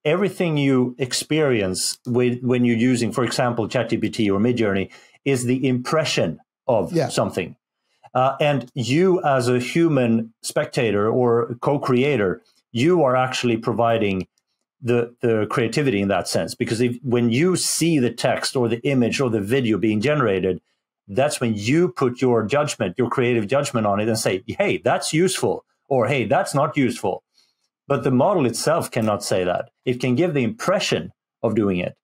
everything you experience when you're using, for example, ChatGPT or Midjourney is the impression of something. And you as a human spectator or co-creator, you are actually providing the creativity in that sense. Because when you see the text or the image or the video being generated, that's when you put your judgment, your creative judgment on it and say, hey, that's useful, or hey, that's not useful. But the model itself cannot say that. It can give the impression of doing it,